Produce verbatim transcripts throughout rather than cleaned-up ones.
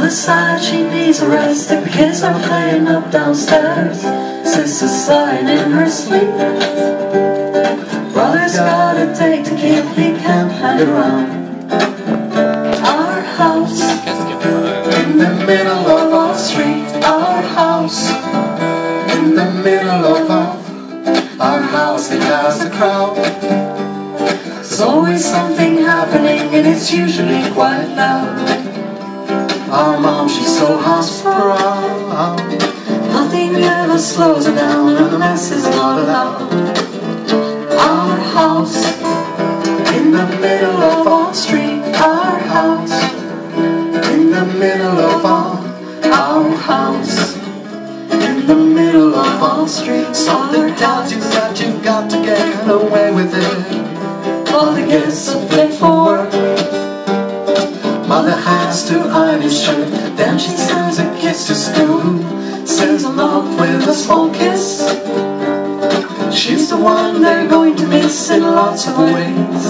Mother's sad, she needs a rest. The kids are playing up downstairs. Sister's sighing in her sleep. Brother's got a date to keep, he can't hang around. Our house, in the middle of our street. Our house, in the middle of our Our house, it has a crowd. There's always something happening and it's usually quite loud. Our mom, she's so house-proud. Nothing ever slows her down and a mess is not allowed. Our house, in the middle of our street. Our house, in the middle of our Our house, in the middle of our street. Something tells you that you've got to get away with it. Father gets up late for work. Mother has to iron his shirt. Then she sends the kids to school, sends them off with a small kiss. She's the one they're going to miss in lots of ways.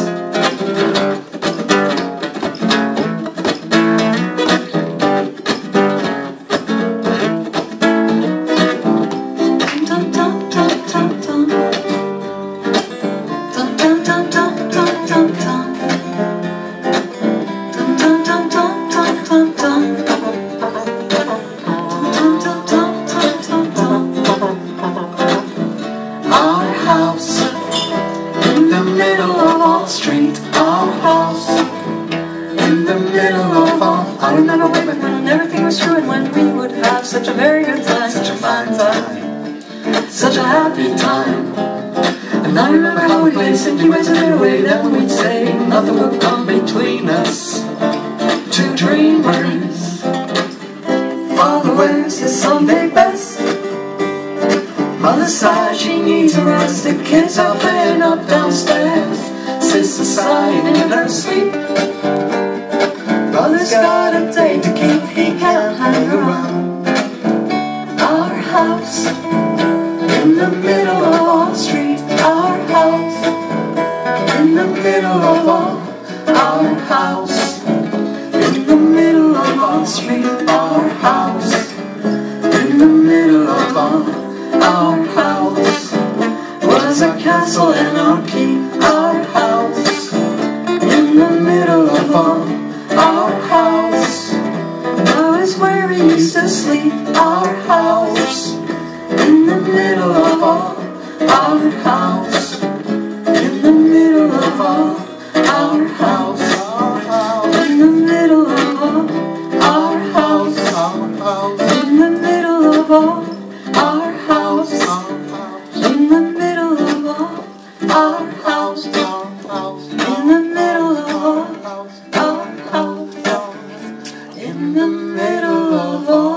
Our house, in the middle of our street. Our house, in the middle of our I remember when, when everything was true and when we would have such a very good time. Such a fine time, such a happy time. And I remember how we'd play simply ways a little way. Then we'd say nothing would come between us. Two dreamers. Father wears his Sunday best. Mother's sad, she needs a rest. The kids are playing up downstairs. Sister's sighing in her sleep. Brother's got a date to keep, he can't hang around. Our house, in the middle of our street. Our house, in the middle of our Our house, in the middle of our street. Our house, in the middle of our Our house was a castle and our keep. Our house, in the middle of our Our house, now is where we used to sleep. Our house, in the middle of our Our house, in the middle of our Our house, in the middle of our Our house, in the middle of our Our house, in the middle of our Our house, in the middle of our Our house, in the middle of our